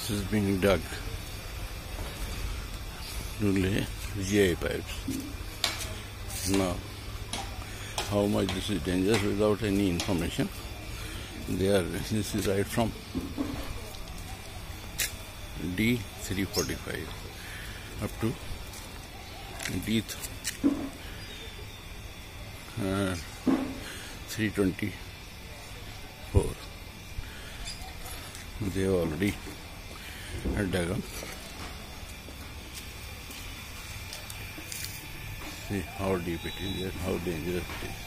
This is being dug to lay GI pipes. Now, how much this is dangerous without any information? This is right from D345 up to D324. They already dug up. See how deep it is and how dangerous it is.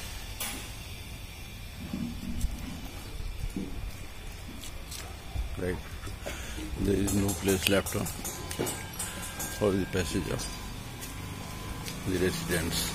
Right, there is no place left for the passage of the residents.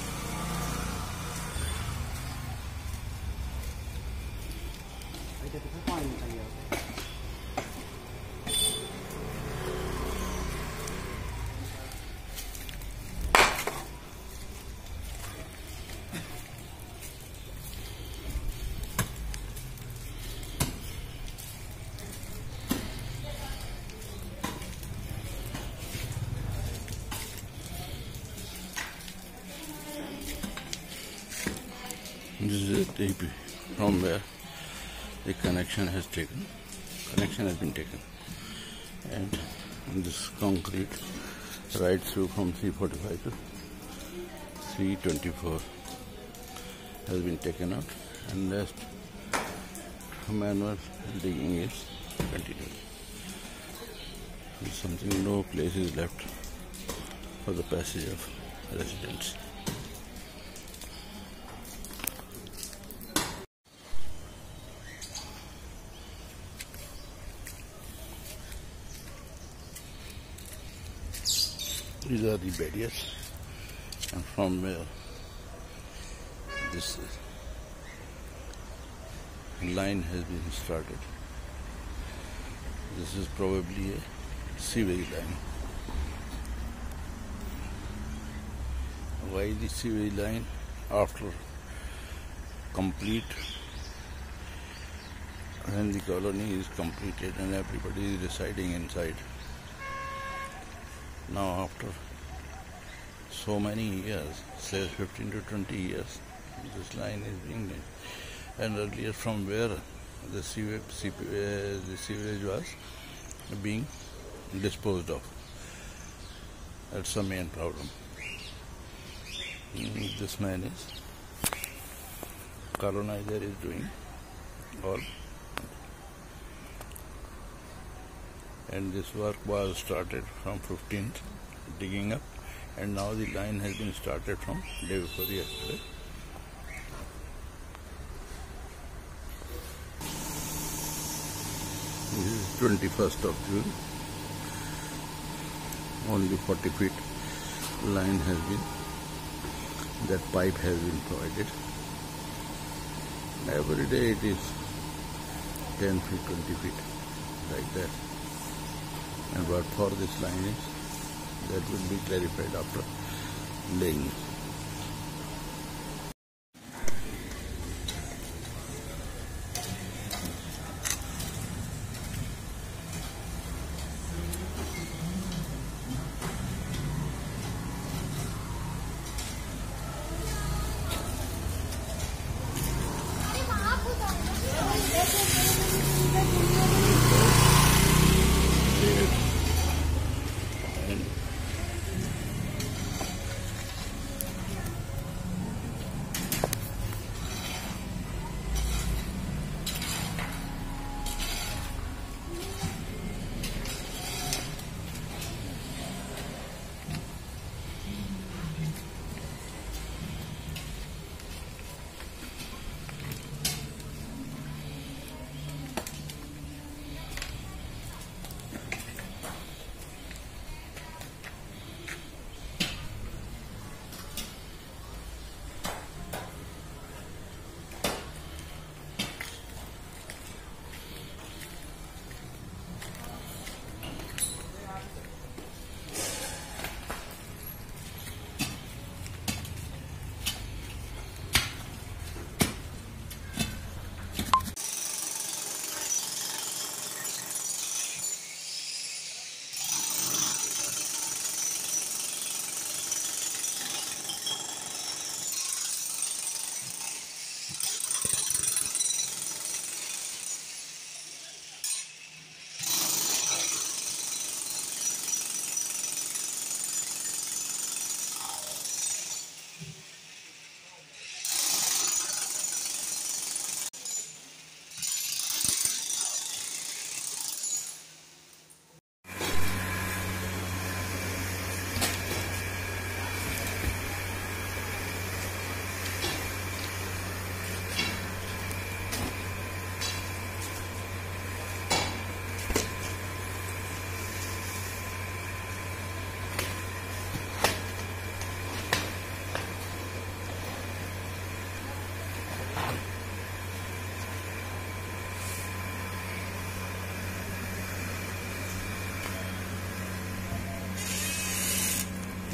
This is a TP from where the connection has been taken, and this concrete right through from 345 to 324 has been taken out, and next manual digging is continued. Something, no place is left for the passage of residents. These are the barriers, and from where this line has been started. This is probably a sewage line. Why the sewage line? After complete, when the colony is completed and everybody is residing inside. Now after so many years, say 15 to 20 years, this line is being made. And earlier from where the sewage was being disposed of. That's the main problem. This man is, colonizer is doing all. And this work was started from 15th, digging up, and now the line has been started from day before yesterday. This is 21st of June. Only 40 feet line has been, that pipe has been provided. Every day it is 10 feet, 20 feet, like that. And what for this line is, that will be clarified after laying it.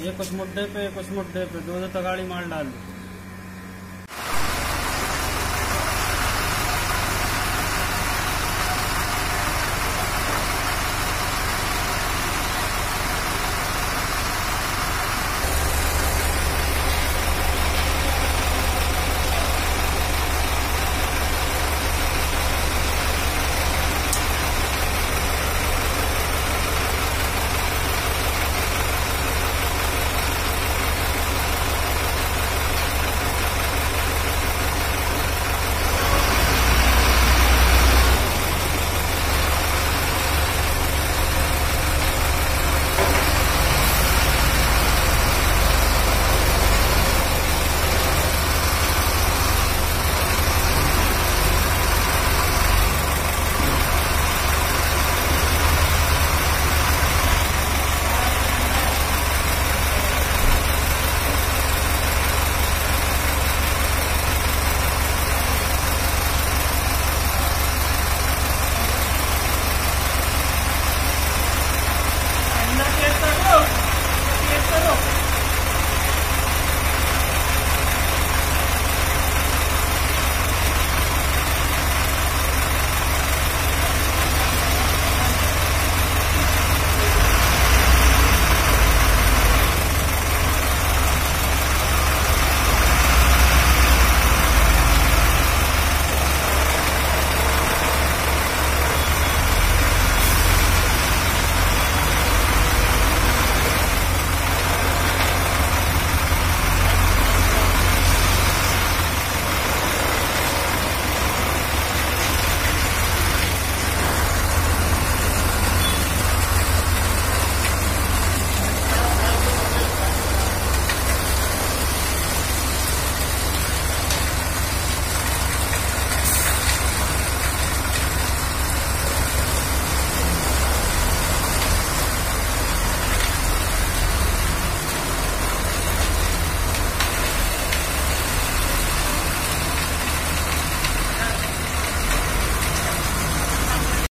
ये कुछ मुड्डे पे कुछ मुड्डे पे, दो दो तगाड़ी मार डाल दो।